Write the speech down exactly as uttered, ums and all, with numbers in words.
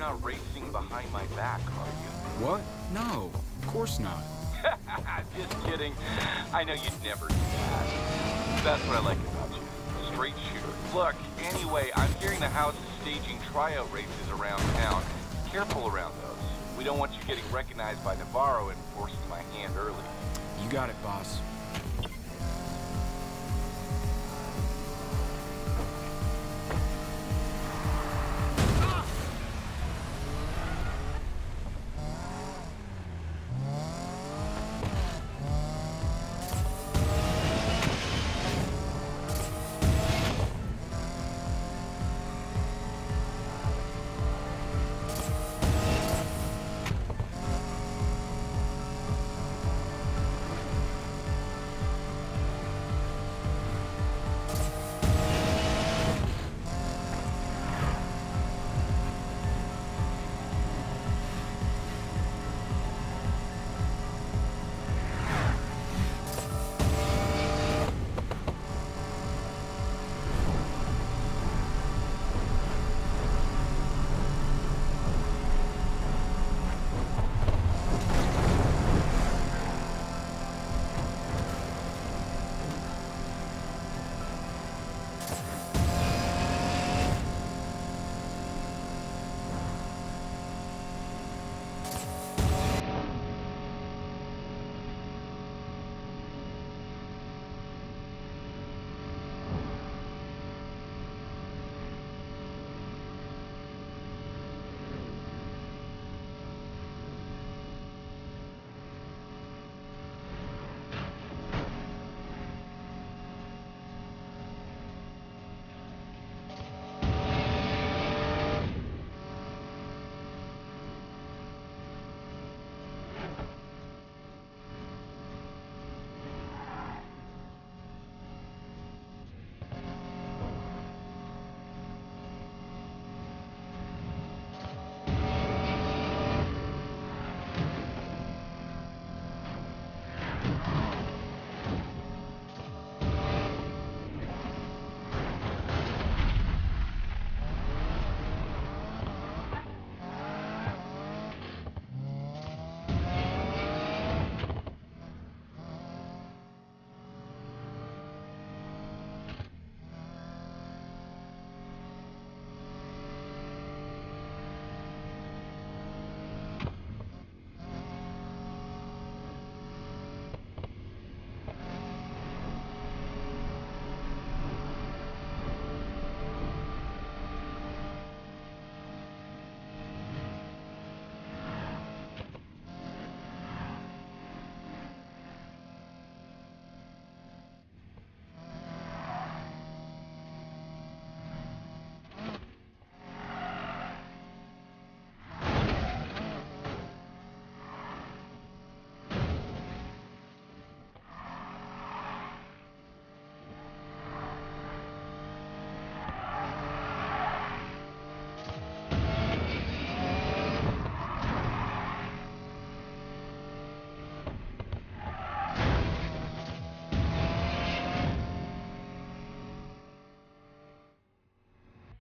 not racing behind my back, are you? What? No, of course not. Just kidding. I know you'd never do that. That's what I like about you. Straight shooter. Look, anyway, I'm hearing the house is staging tryout races around town. Careful around those. We don't want you getting recognized by Navarro and forcing my hand early. You got it, boss.